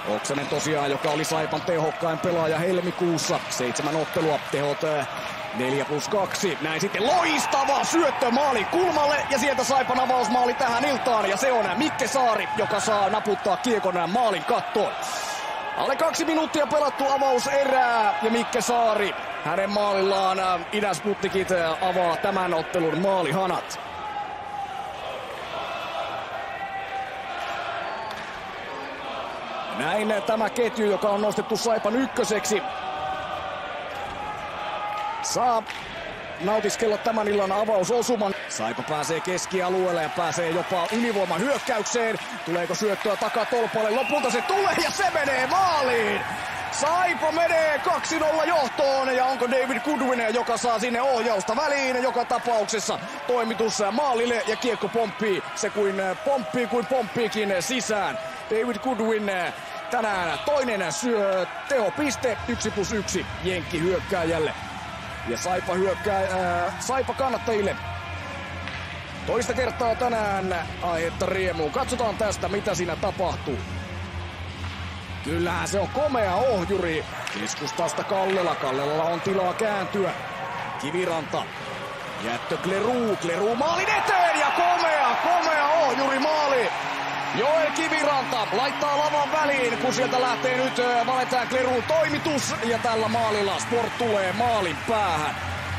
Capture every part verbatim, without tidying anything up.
Oksanen tosiaan, joka oli Saipan tehokkain pelaaja helmikuussa. Seitsemän ottelua, tehot neljä plus kaksi. Näin sitten loistava syöttö maalin kulmalle ja sieltä Saipan avausmaali tähän iltaan. Ja se on Mikke Saari, joka saa naputtaa kiekon maalin kattoon. Alle kaksi minuuttia pelattu avauserää ja Mikke Saari, hänen maalillaan Idä-Sputnikit avaa tämän ottelun maalihanat. Näin tämä ketju, joka on nostettu Saipan ykköseksi, saa nautiskella tämän illan avausosuman. Saipa pääsee keskialueelle ja pääsee jopa ylivoimahyökkäykseen. Tuleeko syöttöä takatolpalle? Lopulta se tulee ja se menee maaliin! Saipa menee kaksi nolla johtoon ja onko David Goodwin, joka saa sinne ohjausta väliin. Joka tapauksessa toimitus maalille ja kiekko pomppii. Se kuin pomppii kuin pomppiikin sisään. David Goodwin tänään toinen syö tehopiste, yksi plus yksi jenkki hyökkääjälle. Ja Saipa hyökkää äh, Saipa kannattajille toista kertaa tänään aihetta riemuun. Katsotaan tästä, mitä siinä tapahtuu. Kyllähän se on komea ohjuri. Keskustasta Kallela. Kallelalla on tilaa kääntyä. Kiviranta. Jättö Kleruu. Kleruu maalin eteen ja komea, komea ohjuri maali. Joel Kiviranta laittaa lavan väliin, kun sieltä lähtee nyt Valentin Kleruun toimitus. Ja tällä maalilla Sport tulee maalin päähän.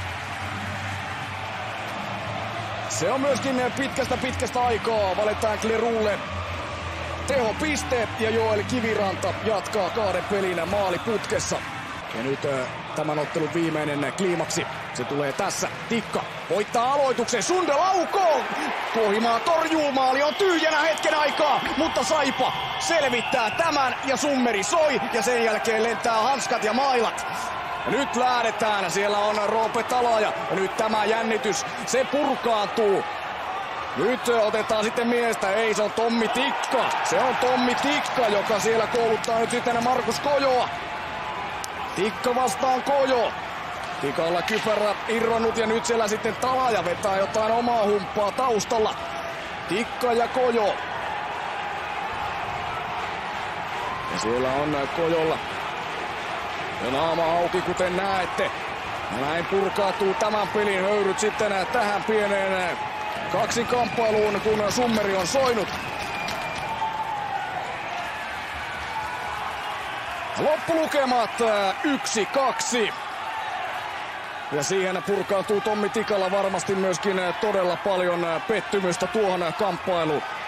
Se on myöskin pitkästä pitkästä aikaa Valentin Kleruulle tehopiste ja Joel Kiviranta jatkaa kahden pelin maaliputkessa. Ja nyt tämän ottelun viimeinen kliimaksi. Se tulee tässä. Tikka voittaa aloituksen. Sunde laukoo. Tuohimaa torjuu. Maali on tyhjänä hetken aikaa. Mutta Saipa selvittää tämän ja summeri soi. Ja sen jälkeen lentää hanskat ja mailat. Ja nyt lähdetään. Siellä on Roope Talaja. Ja nyt tämä jännitys. Se purkaantuu. Nyt otetaan sitten miestä. Ei, se on Tommi Tikka. Se on Tommi Tikka, joka siellä kouluttaa nyt sitten Markus Kojoa. Tikka vastaan Kojo. Tikalla kypärä irronnut ja nyt siellä sitten Talaja vetää jotain omaa humppaa taustalla. Tikka ja Kojo. Ja siellä on Kojolla ja naama auki, kuten näette. Ja näin purkautuu tämän pelin höyryt sitten tähän pieneen kaksinkamppailuun, kun summeri on soinut. Loppulukemat yksi kaksi. Ja siihen purkautuu Tommi Tikalla varmasti myöskin todella paljon pettymystä tuohon kamppailuun.